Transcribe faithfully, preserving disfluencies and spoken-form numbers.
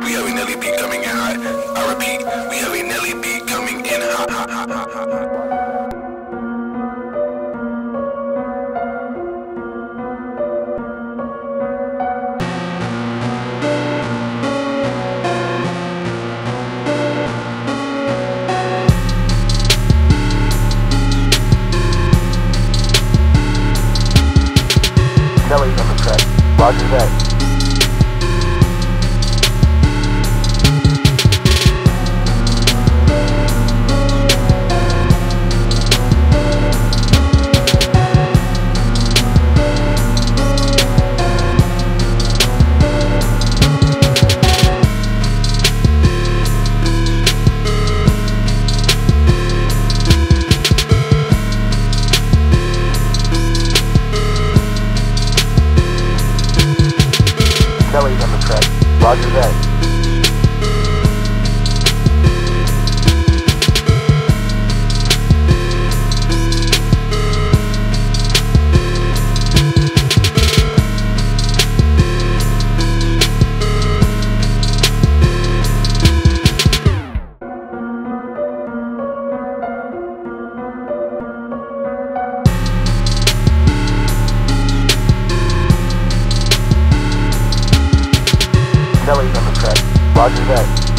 We have a Nelly beat coming in hot. I repeat, we have a Nelly beat coming in hot. hot, hot, hot, hot, hot. Nelly's on the track. Roger that. Nelly's on the track. Roger that. Nelly's on the track. Roger that.